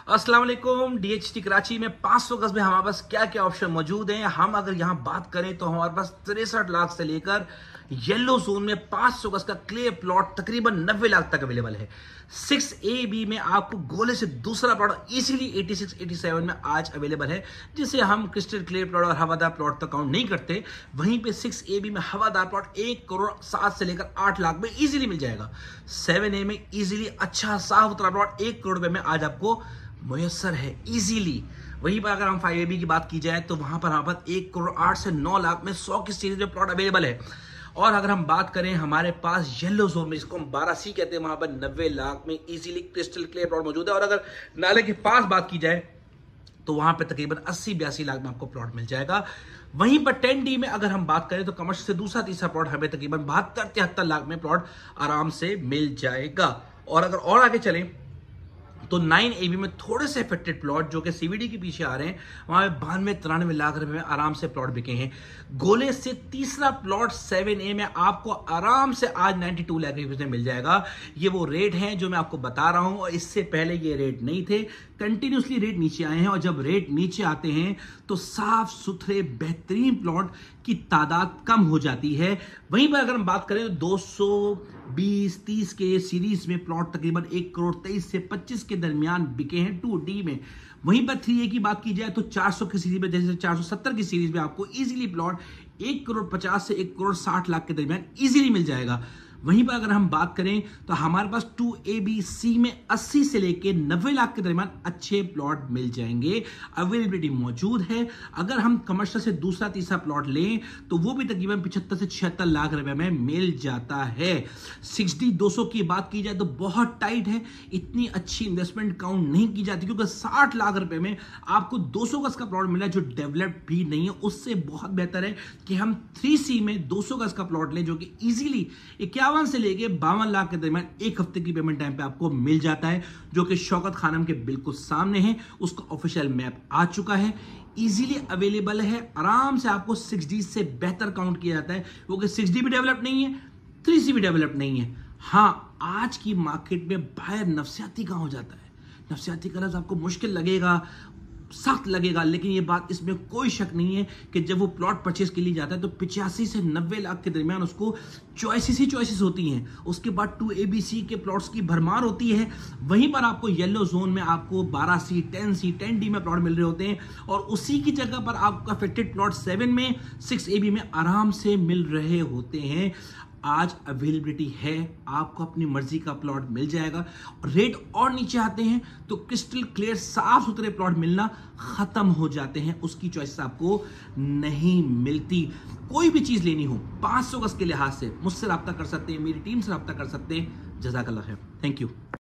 अस्सलाम वालेकुम। डीएचटी कराची में 500 गज में हमारे पास क्या क्या ऑप्शन मौजूद हैं। हम अगर यहाँ बात करें तो हमारे पास 63 लाख से लेकर येलो जोन में 500 गज का क्ले प्लॉट तकरीबन 90 लाख तक अवेलेबल है। 6AB में आपको गोले से दूसरा प्लॉट इजीली 86-87 में आज अवेलेबल है, जिसे हम क्रिस्टल क्ले प्लॉट और हवादार प्लॉट तक काउंट नहीं करते। वहीं पे 6AB में हवादार प्लॉट 1 करोड़ 7 से लेकर 8 लाख में इजीली मिल जाएगा। 7A में इजीली अच्छा साफ सुथरा प्लॉट 1 करोड़ रुपए में आज आपको मुयस्सर है इजीली। वहीं पर अगर हम 5AB की बात की जाए तो वहां पर हमारे पास 1 करोड़ 8 से 9 लाख में 100 की सीरीज में प्लॉट अवेलेबल है। और अगर हम बात करें हमारे पास येलो जोन में, जिसको हम 12C कहते हैं, वहां पर 90 लाख में इजीली क्रिस्टल क्लियर प्लॉट मौजूद है। और अगर नाले के पास बात की जाए तो वहां पर तकरीबन 80-82 लाख में आपको प्लॉट मिल जाएगा। वहीं पर 10D में अगर हम बात करें तो कमर्शियल से दूसरा तीसरा प्लॉट हमें तकरीबन 72-73 लाख में प्लॉट आराम से मिल जाएगा। और अगर और आगे चलें तो 9AB में थोड़े से अफेक्टेड प्लॉट जो कि सीवीडी के पीछे आ रहे हैं, वहां पे 92-93 लाख रुपए में आराम से प्लॉट बिके हैं। गोले से तीसरा प्लॉट 7A में आपको आराम से आज 92 लाख रुपए में मिल जाएगा। ये वो रेट हैं जो मैं आपको बता रहा हूं, और इससे पहले ये रेट नहीं थे। कंटिन्यूसली रेट नीचे आए हैं, और जब रेट नीचे आते हैं तो साफ सुथरे बेहतरीन प्लॉट की तादाद कम हो जाती है। वहीं पर अगर हम बात करें तो 220-30 के सीरीज में प्लॉट तकरीबन 1 करोड़ 23 से 25 के दरमियान बिके हैं 2D में। वहीं पर 3A की बात की जाए तो 400 की सीरीज में, जैसे 470 की सीरीज में आपको इजीली प्लॉट 1 करोड़ 50 से 1 करोड़ 60 लाख के दरमियान इजीली मिल जाएगा। वहीं पर अगर हम बात करें तो हमारे पास 2ABC में 80 से लेकर 90 लाख के दरमियान अच्छे प्लॉट मिल जाएंगे, अवेलेबिलिटी मौजूद है। अगर हम कमर्शियल से दूसरा तीसरा प्लॉट लें तो वो भी तकरीबन 75 से 76 लाख रुपए में मिल जाता है। 6D 200 की बात की जाए तो बहुत टाइट है, इतनी अच्छी इन्वेस्टमेंट काउंट नहीं की जाती, क्योंकि 60 लाख रुपए में आपको 200 गज का प्लॉट मिला जो डेवलप्ड भी नहीं है। उससे बहुत बेहतर है कि हम 3C में 200 गज का प्लॉट लें, जो कि इजीली 51 से लेके 52 लाख के दरमियान एक हफ्ते की पेमेंट टाइम पे आपको मिल जाता है, जो कि शौकत खानम के बिल्कुल सामने है। उसका ऑफिशियल मैप आ चुका है, इजीली अवेलेबल है। आराम से आपको 6D से बेहतर काउंट किया जाता है, क्योंकि 6D भी डेवलप नहीं है, 3C भी डेवलप नहीं है। हाँ, आज की मार्केट में बायर नफसियाती कहां हो जाता है। नफसियाती का लफ्ज़ आपको मुश्किल लगेगा, सख्त लगेगा, लेकिन ये बात, इसमें कोई शक नहीं है कि जब वो प्लॉट परचेस के लिए जाता है तो 85 से 90 लाख के दरमियान उसको चॉइसेस ही चॉइसेस होती हैं। उसके बाद 2ABC के प्लॉट्स की भरमार होती है। वहीं पर आपको येलो जोन में आपको 12C 10C 10D में प्लॉट मिल रहे होते हैं, और उसी की जगह पर आपका अफेक्टेड प्लॉट 7 में 6AB में आराम से मिल रहे होते हैं। आज अवेलेबिलिटी है, आपको अपनी मर्जी का प्लॉट मिल जाएगा। रेट और नीचे आते हैं तो क्रिस्टल क्लियर साफ सुथरे प्लॉट मिलना खत्म हो जाते हैं, उसकी चॉइस आपको नहीं मिलती। कोई भी चीज लेनी हो 500 गज के लिहाज से मुझसे रब्ता कर सकते हैं, मेरी टीम से रब्ता कर सकते हैं। जज़ाकल्लाह खैर, थैंक यू।